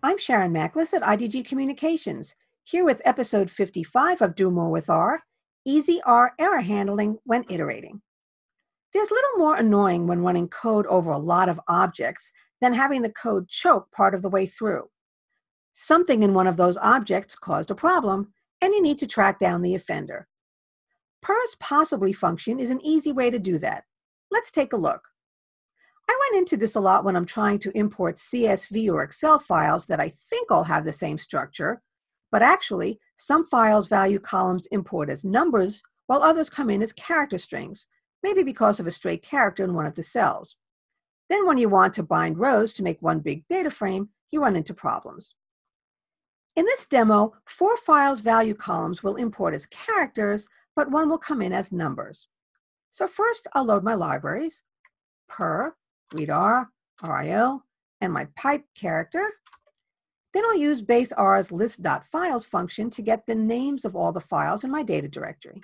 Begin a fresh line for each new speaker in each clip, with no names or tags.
I'm Sharon Macklis at IDG Communications, here with episode 55 of Do More with R, Easy R Error Handling when Iterating. There's little more annoying when running code over a lot of objects than having the code choke part of the way through. Something in one of those objects caused a problem, and you need to track down the offender. purr's possibly function is an easy way to do that. Let's take a look. I run into this a lot when I'm trying to import CSV or Excel files that I think all have the same structure, but actually, some files value columns import as numbers, while others come in as character strings, maybe because of a stray character in one of the cells. Then when you want to bind rows to make one big data frame, you run into problems. In this demo, 4 files' value columns will import as characters, but one will come in as numbers. So first, I'll load my libraries, purrr, readr, rio, and my pipe character. Then I'll use base R's list.files function to get the names of all the files in my data directory.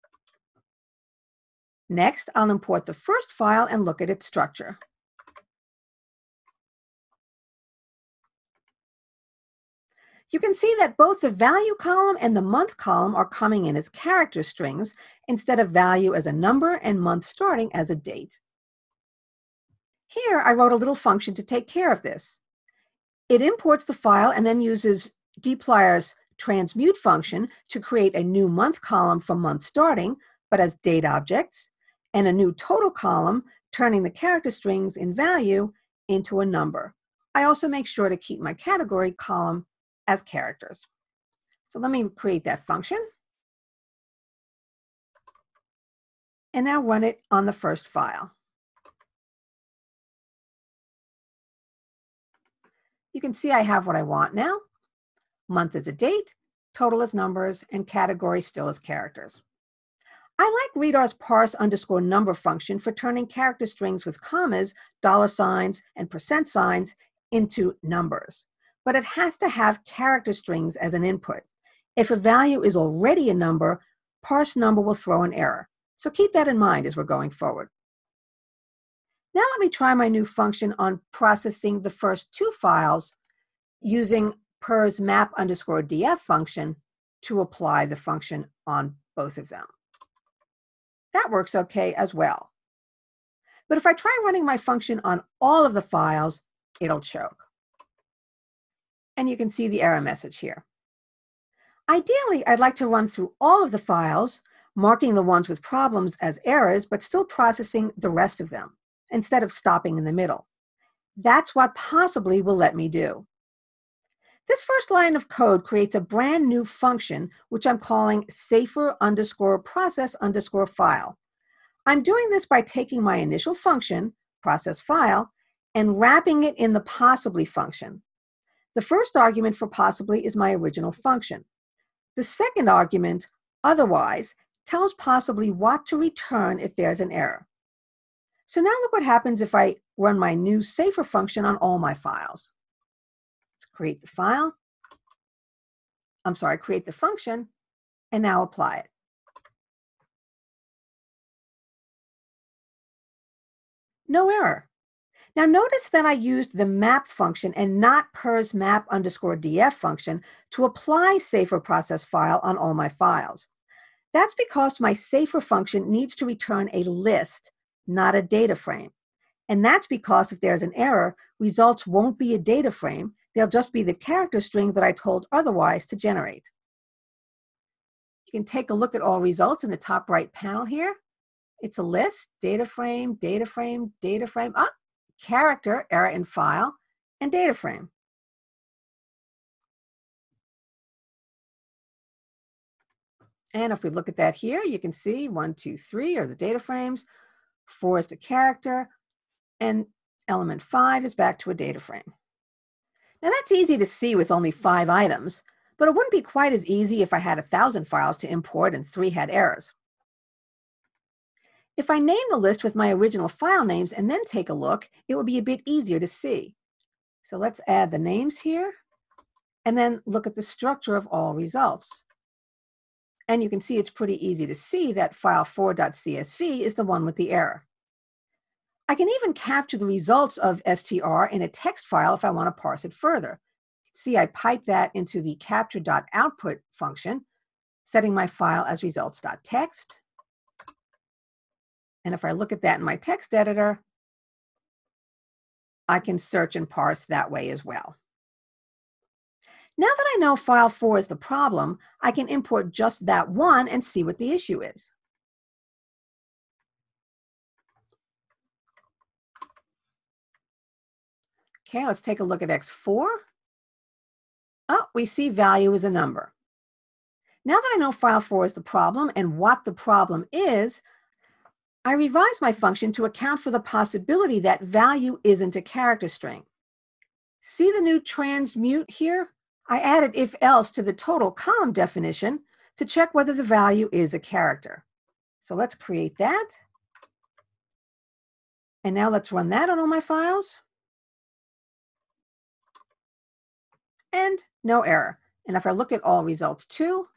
Next, I'll import the first file and look at its structure. You can see that both the value column and the month column are coming in as character strings instead of value as a number and month starting as a date. Here, I wrote a little function to take care of this. It imports the file and then uses dplyr's transmute function to create a new month column from month starting, but as date objects, and a new total column, turning the character strings in value into a number. I also make sure to keep my category column as characters. So let me create that function. And now run it on the first file. You can see I have what I want now. Month is a date, total is numbers, and category still is characters. I like readr's parse_number function for turning character strings with commas, $signs, and %signs into numbers. But it has to have character strings as an input. If a value is already a number, parse number will throw an error. So keep that in mind as we're going forward. Now let me try my new function on processing the first 2 files using purr's map_df function to apply the function on both of them. That works okay as well. But if I try running my function on all of the files, it'll choke. And you can see the error message here. Ideally, I'd like to run through all of the files, marking the ones with problems as errors, but still processing the rest of them, instead of stopping in the middle. That's what possibly will let me do. This first line of code creates a brand new function, which I'm calling safer_process_file. I'm doing this by taking my initial function, process file, and wrapping it in the possibly function. The first argument for possibly is my original function. The second argument, otherwise, tells possibly what to return if there's an error. So now look what happens if I run my new safer function on all my files. Let's create the file. Create the function, and now apply it. No error. Now notice that I used the map function and not purr's map_df function to apply safer process file on all my files. That's because my safer function needs to return a list, not a data frame. And that's because if there's an error, results won't be a data frame. They'll just be the character string that I told otherwise to generate. You can take a look at all results in the top right panel here. It's a list, data frame, data frame, data frame, character, error in file, and data frame. And if we look at that here, you can see 1, 2, 3 are the data frames, 4 is the character, and element 5 is back to a data frame. Now that's easy to see with only 5 items, but it wouldn't be quite as easy if I had 1,000 files to import and 3 had errors. If I name the list with my original file names and then take a look, it would be a bit easier to see. So let's add the names here, and then look at the structure of all results. And you can see it's pretty easy to see that file 4.csv is the one with the error. I can even capture the results of str in a text file if I want to parse it further. see I pipe that into the capture.output function, setting my file as results.txt. And if I look at that in my text editor, I can search and parse that way as well. Now that I know file 4 is the problem, I can import just that one and see what the issue is. Okay, let's take a look at X4. Oh, we see value is a number. Now that I know file 4 is the problem and what the problem is, I revise my function to account for the possibility that value isn't a character string. See the new transmute here? I added if else to the total column definition to check whether the value is a character. So let's create that. And now let's run that on all my files. And no error. And if I look at all results too,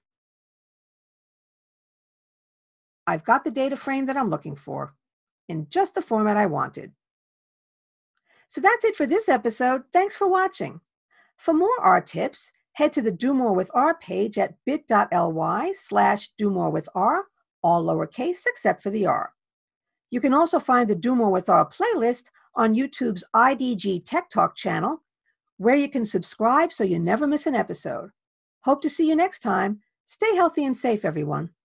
I've got the data frame that I'm looking for in just the format I wanted. So that's it for this episode. Thanks for watching. For more R tips, head to the Do More with R page at bit.ly/DoMoreWithR, all lowercase except for the R. You can also find the Do More with R playlist on YouTube's IDG Tech Talk channel, where you can subscribe so you never miss an episode. Hope to see you next time. Stay healthy and safe, everyone.